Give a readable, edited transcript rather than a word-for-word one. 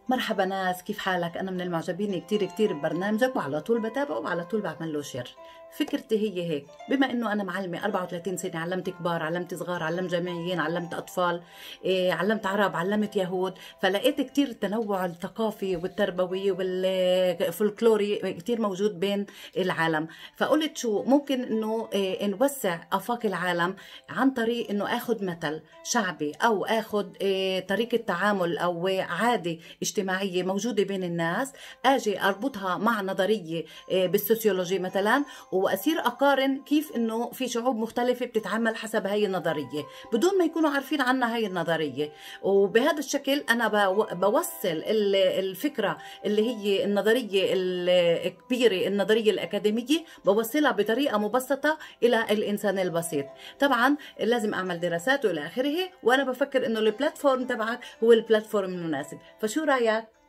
مرحبا ناس، كيف حالك؟ أنا من المعجبين كتير كتير ببرنامجك وعلى طول بتابعه وعلى طول بعمل له شير. فكرتي هي هيك، بما إنه أنا معلمة 34 سنة، علمت كبار، علمت صغار، علمت جامعيين، علمت أطفال، علمت عرب، علمت يهود، فلقيت كتير التنوع الثقافي والتربوي والفولكلوري كتير موجود بين العالم. فقلت شو ممكن إنه نوسع آفاق العالم عن طريق إنه آخذ مثل شعبي أو آخذ طريقة تعامل أو عادة اجتماعية موجودة بين الناس، أجي أربطها مع نظرية بالسوسيولوجي مثلا، وأصير أقارن كيف إنه في شعوب مختلفة بتتعامل حسب هاي النظرية بدون ما يكونوا عارفين عنها هاي النظرية. وبهذا الشكل أنا بوصل الفكرة اللي هي النظرية الكبيرة، النظرية الأكاديمية، بوصلها بطريقة مبسطة إلى الإنسان البسيط. طبعا لازم أعمل دراسات وإلى آخره، وأنا بفكر إنه البلاتفورم تبعك هو البلاتفورم المناسب. فشو رأيك؟